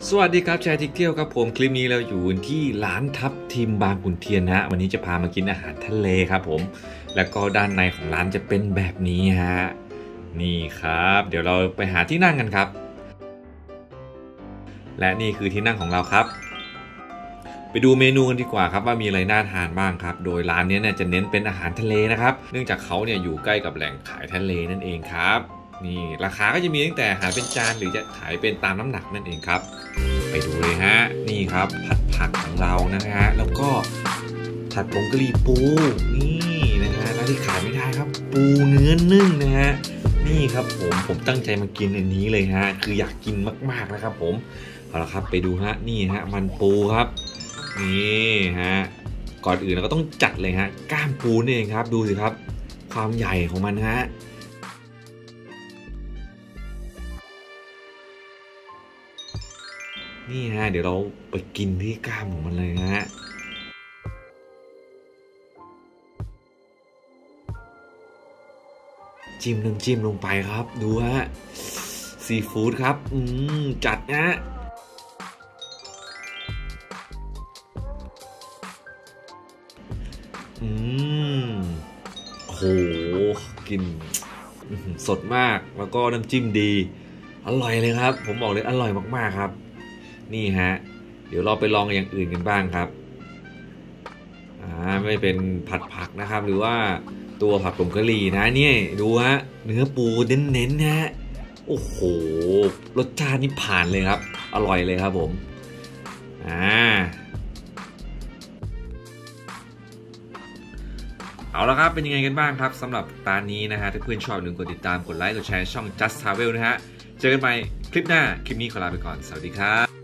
สวัสดีครับแชร์ทิกเที่ยวครับผมคลิปนี้เราอยู่ที่ร้านทับทิมบางขุนเทียนนะวันนี้จะพามากินอาหารทะเลครับผมแล้วก็ด้านในของร้านจะเป็นแบบนี้ฮะนี่ครับเดี๋ยวเราไปหาที่นั่งกันครับและนี่คือที่นั่งของเราครับไปดูเมนูกันดีกว่าครับว่ามีอะไรน่าทานบ้างครับโดยร้านนี้เนี่ยจะเน้นเป็นอาหารทะเลนะครับเนื่องจากเขาเนี่ยอยู่ใกล้กับแหล่งขายทะเลนั่นเองครับนี่ราคาก็จะมีตั้งแต่อาหารเป็นจานหรือจะขายเป็นตามน้ำหนักนั่นเองครับไปดูเลยฮะนี่ครับผัดผักของเรานะฮะแล้วก็ผัดผงกะหรี่ปูนี่นะฮะแล้วที่ขายไม่ได้ครับปูเนื้อนึ่งนะฮะนี่ครับผมตั้งใจมากินอันนี้เลยฮะคืออยากกินมากๆนะครับผมเอาละครับไปดูฮะนี่ฮะมันปูครับนี่ฮะก่อนอื่นเราก็ต้องจัดเลยฮะก้ามปูนี่เองครับดูสิครับความใหญ่ของมันฮะนี่ฮะเดี๋ยวเราไปกินที่กล้ามของมันเลยฮะจิ้มน้ำจิ้มลงไปครับดูฮะซีฟู้ดครับจัดนะโหกินสดมากแล้วก็น้ำจิ้มดีอร่อยเลยครับผมบอกเลยอร่อยมากๆครับนี่ฮะเดี๋ยวเราไปลองอย่างอื่นกันบ้างครับไม่เป็นผัดผักนะครับหรือว่าตัวผัดผงกะหรี่นะเนี่ยดูฮะเนื้อปูเน้นๆนะโอ้โหรสชาตินี่ผ่านเลยครับอร่อยเลยครับผมเอาละครับเป็นยังไงกันบ้างครับสำหรับตอนนี้นะฮะถ้าเพื่อนชอบอย่าลืมกดติดตามกดไลค์กดแชร์ช่อง Just Travel นะฮะเจอกันใหม่คลิปหน้าคลิปนี้ขอลาไปก่อนสวัสดีครับ